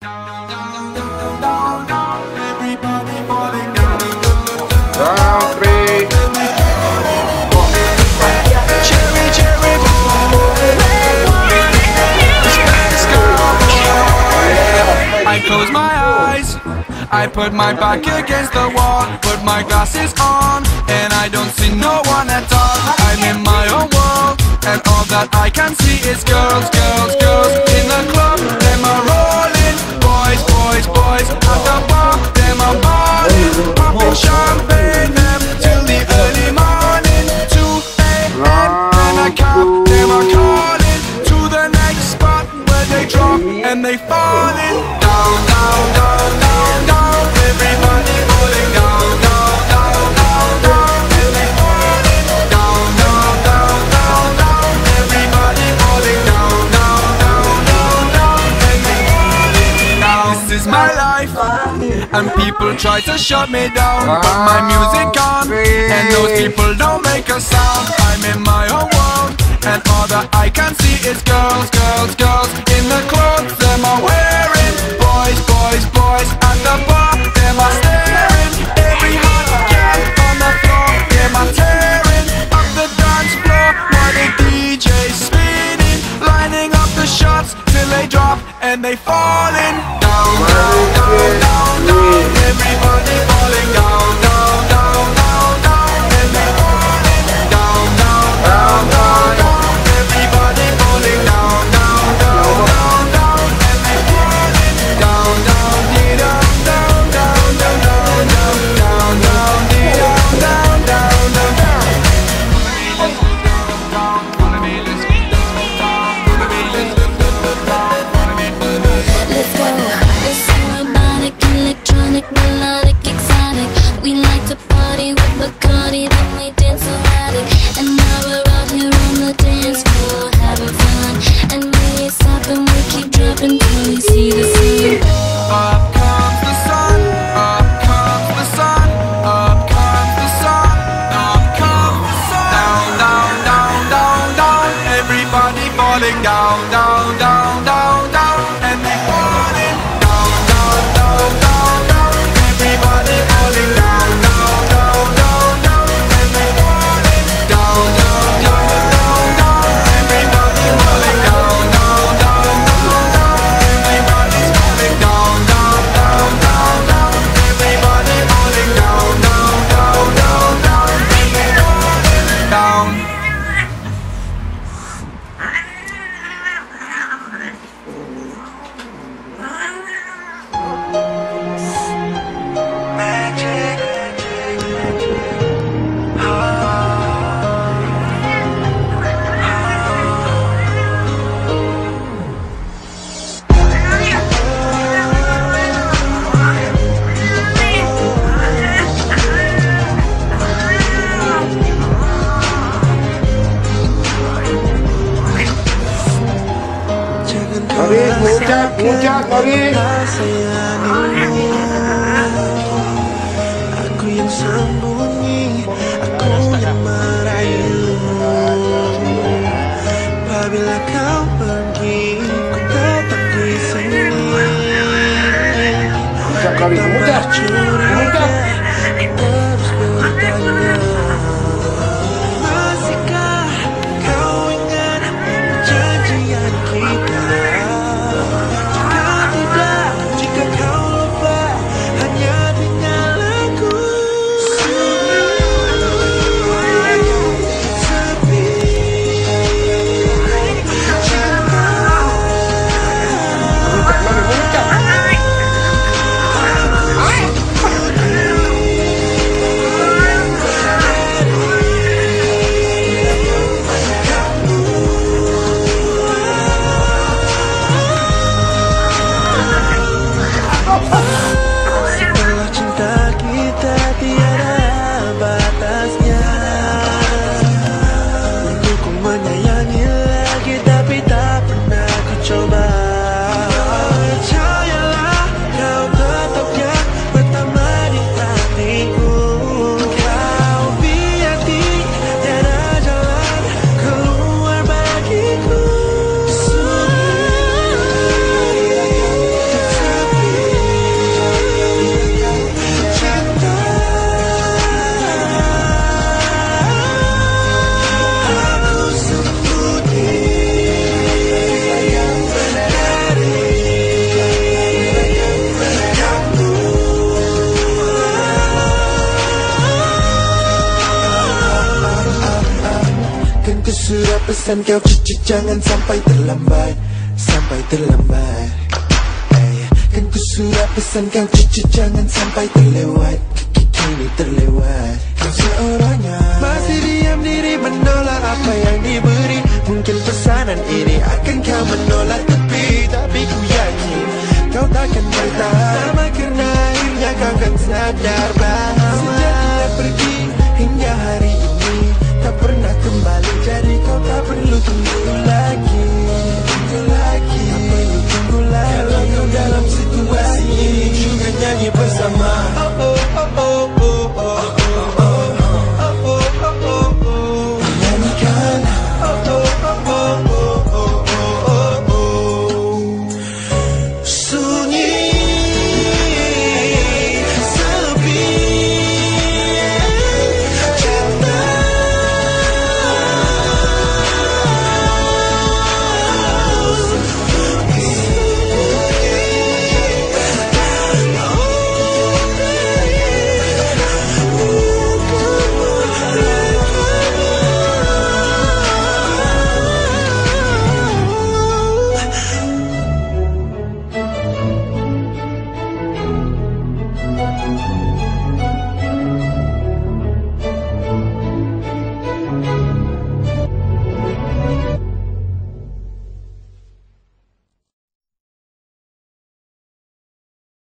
I close my eyes, I put my back against the wall, put my glasses on, and I don't see no one at all. I'm in my own world, and all that I can see is girls, girls, girls in the club. Them are rolling, boys, boys, boys at the bar. Them are balling, popping champagne, them till the early morning. 2 a.m. then I come, them are calling to the next spot where they drop and they falling. Down, down, down, down, down. Everybody falling down, down, down, down, down. And they falling down, down, down, down, down. Everybody falling down, down, down, down, down. And they falling down. This is my life, and people try to shut me down, but my music on, and those people don't make a sound. I'm in my own world, and all that I can see is girls, girls, girls in the clothes them are wearing. Boys, boys, boys at the bar, them are staring. Every hot girl on the floor, them are tearing up the dance floor while the DJ's spinning, lining up the shots till they drop and they falling down, down, down, down, down. Everybody falling down, down, down, down, down. And they falling down, down, down, down, down. Everybody falling down, down, down, down, down. And they falling down, down, dee down, down, down, down, down, down, down, dee down, down, down, down, down. Let's go. We're so robotic, electronic, melodic, exotic. We like to party with Bacardi, then we dance so erratic. And now we're out here on the dance floor, having fun. And we ain't stopping, we keep dropping till we see the sun. Up comes the sun, up comes the sun, up comes the sun, up comes the sun. Down, down, down, down, down. Everybody falling down, down, down, down, down. And they falling down, down, down, down, down. Everybody falling down, down, down, down, down. And they falling down, down, down, down, down. Everybody falling down, down, down, down, down. Everybody's falling down, down, down, down, down. Everybody falling down, down, down, down, down. And they falling down. Puncak, Noris. Aku yang sembunyi, aku yang merayu. Apabila kau pergi, ku tetap di sini. Puncak, curiga, terus bertanya, masihkah kau ingat perjanjian kita? Jika kau lupa hanya dengan aku, sepi. pesan kau jangan sampai terlambat. Sampai terlambat. Kan ku sudah pesan kau jangan sampai terlewat. Kini terlewat. Kau seorangnya masih diam diri menolak apa yang diberi. Mungkin pesanan ini akan kau menolak, tapi ku yakin kau takkan bertahan lama, karena akhirnya kau akan sadar